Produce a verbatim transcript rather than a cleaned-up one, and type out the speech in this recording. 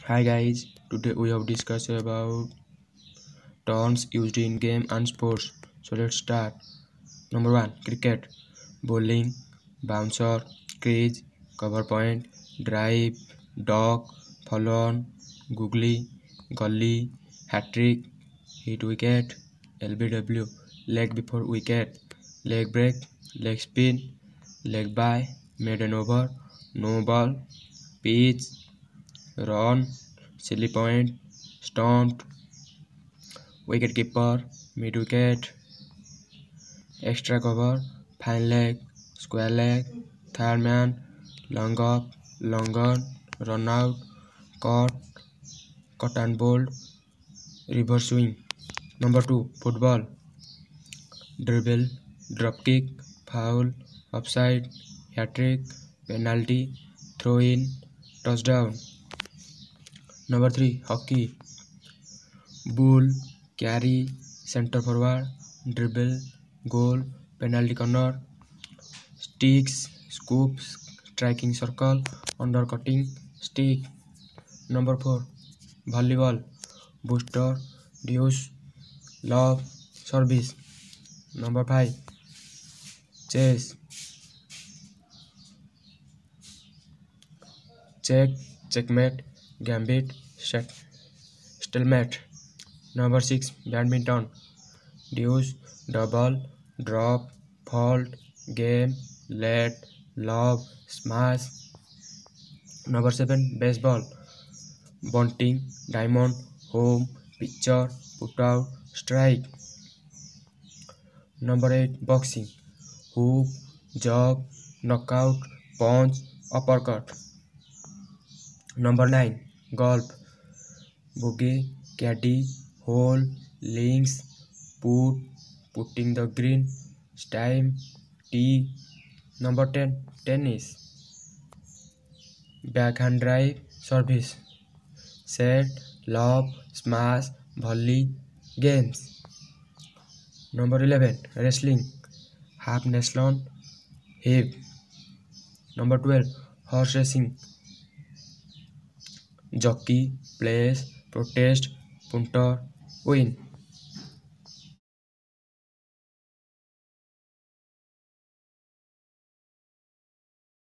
Hi guys, today we have discussed about terms used in game and sports. So let's start. Number one, cricket, bowling, bouncer, crease, cover point, drive, dog, follow on, googly, gully, hat trick, hit wicket, L B W, leg before wicket, leg break, leg spin, leg by, maiden over, no ball, pitch, run, silly point, stumped, wicket keeper, mid wicket, extra cover, fine leg, square leg, third man, long up, long on, run out, cut, cut and bolt, reverse swing. Number two, football, dribble, drop kick, foul, offside, hat trick, penalty, throw in, touchdown. Number three, hockey, bull, carry, center forward, dribble, goal, penalty corner, sticks, scoops, striking circle, undercutting, stick. Number four, volleyball, booster, deuce, love, service. Number five, chess, check, checkmate, gambit, set, stalemate. Number six, badminton, deuce, double, drop, fault, game, let, love, smash. Number seven, baseball, bunting, diamond, home, pitcher, put out, strike. Number eight, boxing, hook, jog, knockout, punch, uppercut. Number nine, golf, bogey, caddy, hole, links, put, putting the green, time, tee. Number ten, tennis, backhand drive, service, set, lob, smash, volley, games. Number eleven, wrestling, half naslon, hip. Number twelve, horse racing, jockey, place, protest, punter, win.